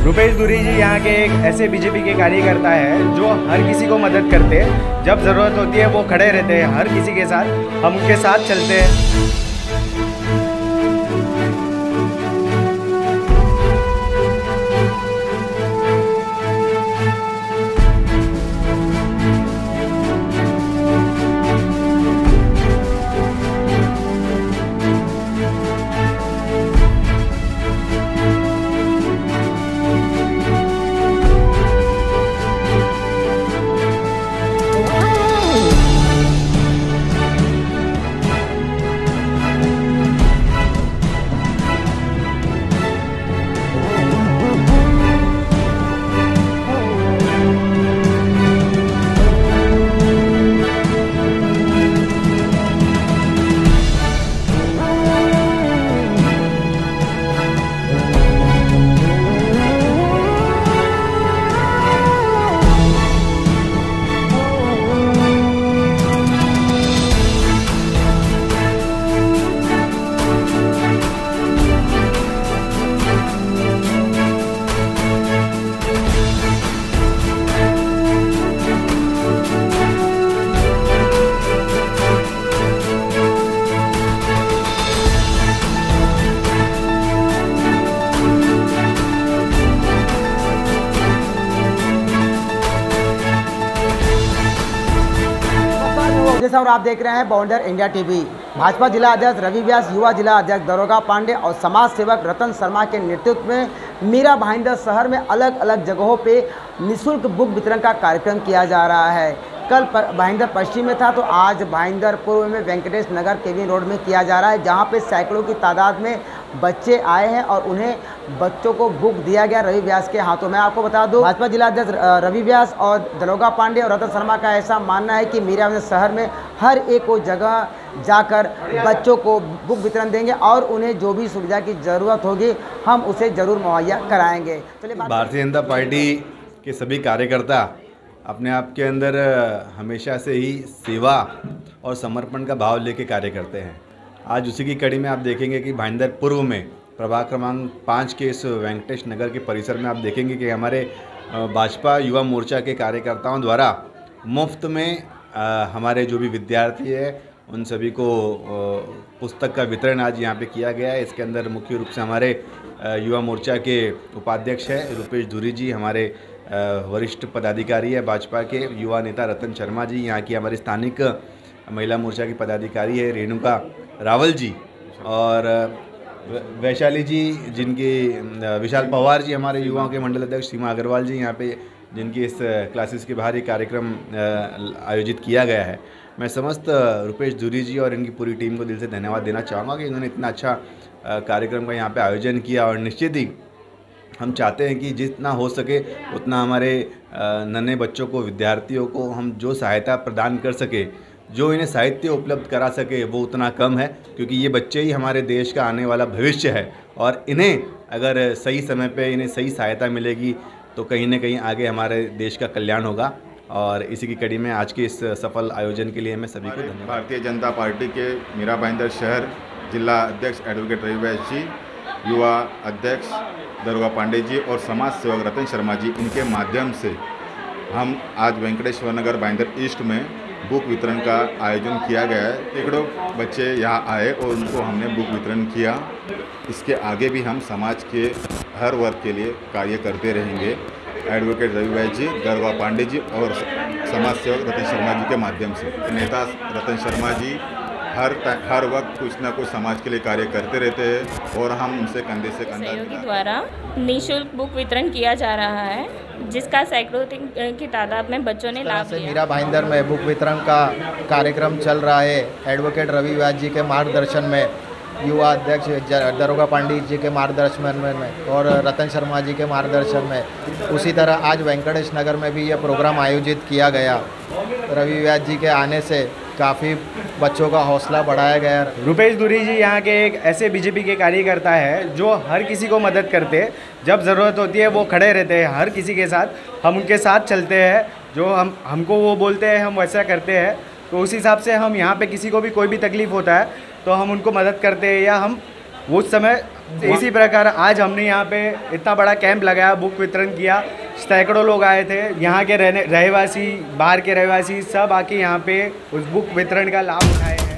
रुपेश दुरी जी यहाँ के एक ऐसे बीजेपी के कार्यकर्ता है जो हर किसी को मदद करते हैं। जब ज़रूरत होती है वो खड़े रहते हैं हर किसी के साथ, हम उनके साथ चलते हैं। और आप देख रहे हैं बाउंडर इंडिया टीवी। भाजपा जिला अध्यक्ष रवि व्यास, युवा जिला अध्यक्ष दरोगा पांडे और समाज सेवक रतन शर्मा के नेतृत्व में मीरा भाईंदर शहर में अलग अलग जगहों पे निःशुल्क बुक वितरण का कार्यक्रम किया जा रहा है। कल भाईंदर पश्चिम में था तो आज भाईंदर पूर्व में वेंकटेश नगर केवी रोड में किया जा रहा है, जहाँ पे सैकड़ों की तादाद में बच्चे आए हैं और उन्हें बच्चों को बुक दिया गया रवि व्यास के हाथों में। आपको बता दूं, भाजपा जिला अध्यक्ष रवि व्यास और दरोगा पांडे और रतन शर्मा का ऐसा मानना है कि मीरा भाईंदर शहर में हर एक को जगह जाकर बच्चों को बुक वितरण देंगे और उन्हें जो भी सुविधा की ज़रूरत होगी हम उसे ज़रूर मुहैया कराएंगे। भारतीय जनता पार्टी के सभी कार्यकर्ता अपने आप के अंदर हमेशा से ही सेवा और समर्पण का भाव लेके कार्य करते हैं। आज उसी की कड़ी में आप देखेंगे कि भाईंदर पूर्व में प्रभाग क्रमांक 5 के इस वेंकटेश नगर के परिसर में आप देखेंगे कि हमारे भाजपा युवा मोर्चा के कार्यकर्ताओं द्वारा मुफ्त में हमारे जो भी विद्यार्थी है उन सभी को पुस्तक का वितरण आज यहाँ पे किया गया है। इसके अंदर मुख्य रूप से हमारे युवा मोर्चा के उपाध्यक्ष है रुपेश दुरी जी, हमारे वरिष्ठ पदाधिकारी है भाजपा के युवा नेता रतन शर्मा जी, यहाँ की हमारी स्थानिक महिला मोर्चा की पदाधिकारी है रेणुका रावल जी, और वैशाली जी जिनकी विशाल पवार जी हमारे युवाओं के मंडल अध्यक्ष, सीमा अग्रवाल जी यहाँ पे जिनकी इस क्लासेस के बाहर ये कार्यक्रम आयोजित किया गया है। मैं समस्त रुपेश दुरी जी और इनकी पूरी टीम को दिल से धन्यवाद देना चाहूँगा कि इन्होंने इतना अच्छा कार्यक्रम का यहाँ पे आयोजन किया। और निश्चित ही हम चाहते हैं कि जितना हो सके उतना हमारे नन्हे बच्चों को, विद्यार्थियों को हम जो सहायता प्रदान कर सके, जो इन्हें साहित्य उपलब्ध करा सके वो उतना कम है, क्योंकि ये बच्चे ही हमारे देश का आने वाला भविष्य है और इन्हें अगर सही समय पे इन्हें सही सहायता मिलेगी तो कहीं ना कहीं आगे हमारे देश का कल्याण होगा। और इसी की कड़ी में आज के इस सफल आयोजन के लिए मैं सभी को धन्यवाद। भारतीय जनता पार्टी के मीरा भाईंदर शहर जिला अध्यक्ष एडवोकेट रवि व्यास जी, युवा अध्यक्ष दरोगा पांडे जी और समाज सेवक रतन शर्मा जी, इनके माध्यम से हम आज वेंकटेश्वर नगर भाईंदर ईस्ट में बुक वितरण का आयोजन किया गया है। सैकड़ों बच्चे यहाँ आए और उनको हमने बुक वितरण किया। इसके आगे भी हम समाज के हर वर्ग के लिए कार्य करते रहेंगे। एडवोकेट रवि व्यास जी, दरोगा पांडे जी और समाज सेवक रतन शर्मा जी के माध्यम से। नेता रतन शर्मा जी हर वक्त कुछ ना कुछ समाज के लिए कार्य करते रहते हैं और हम उनसे कंधे से कंधा सहयोगी द्वारा निःशुल्क बुक वितरण किया जा रहा है, जिसका सैकड़ों की तादाद में बच्चों ने लाभ लिया। मीरा भाईंदर में बुक वितरण का कार्यक्रम चल रहा है। एडवोकेट रवि व्यास जी के मार्गदर्शन में, युवा अध्यक्ष दरोगा पांडे जी के मार्गदर्शन में और रतन शर्मा जी के मार्गदर्शन में, उसी तरह आज वेंकटेश नगर में भी यह प्रोग्राम आयोजित किया गया। रवि व्यास जी के आने से काफ़ी बच्चों का हौसला बढ़ाया गया। रुपेश दुरी जी यहाँ के एक ऐसे बीजेपी के कार्यकर्ता है जो हर किसी को मदद करते हैं। जब ज़रूरत होती है वो खड़े रहते हैं हर किसी के साथ, हम उनके साथ चलते हैं। जो हमको वो बोलते हैं हम वैसा करते हैं। तो उस हिसाब से हम यहाँ पे किसी को भी कोई भी तकलीफ़ होता है तो हम उनको मदद करते हैं, या हम उस समय इसी प्रकार आज हमने यहाँ पे इतना बड़ा कैंप लगाया, बुक वितरण किया। सैकड़ों लोग आए थे, यहाँ के रहवासी, बाहर के रहवासी सब आके यहाँ पे उस बुक वितरण का लाभ उठाए हैं।